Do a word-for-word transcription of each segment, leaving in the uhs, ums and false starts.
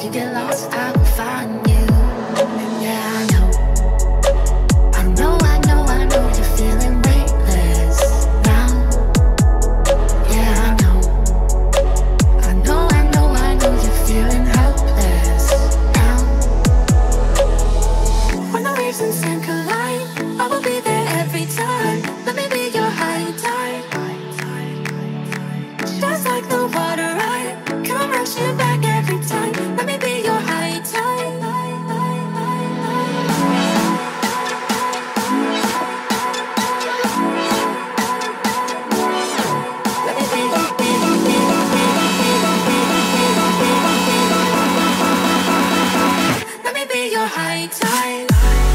you get lost, I will find you. Yeah, I know. I know, I know, I know you're feeling weightless now. Yeah, I know. I know, I know, I know you're feeling helpless now. When the waves and sand collide, I will be there every time. Let me be your high tide. Just like the water, I come rushing back every time. Let me be your high tide. Let me be your, let me be your high tide.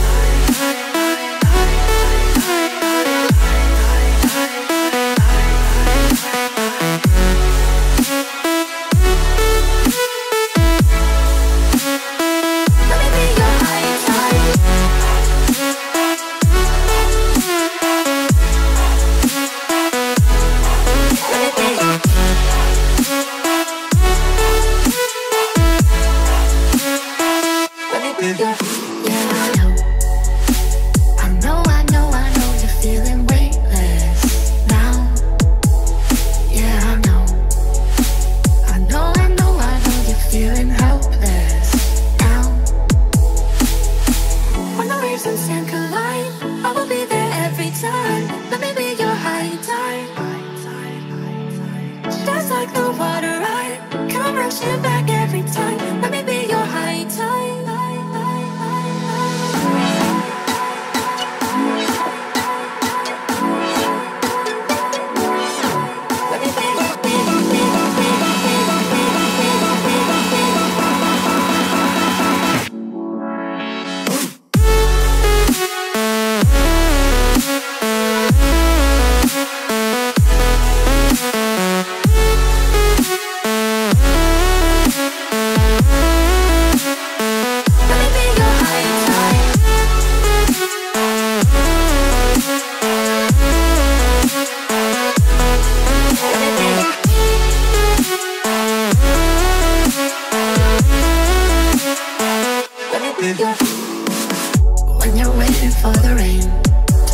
When you're waiting for the rain to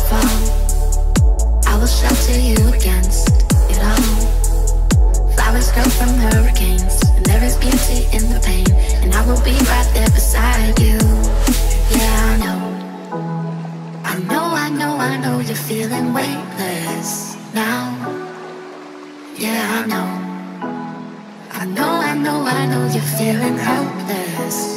fall, I will shelter you against it all. Flowers grow from hurricanes, and there is beauty in the pain, and I will be right there beside you. Yeah, I know. I know, I know, I know you're feeling weightless now. Yeah, I know. I know, I know, I know you're feeling helpless.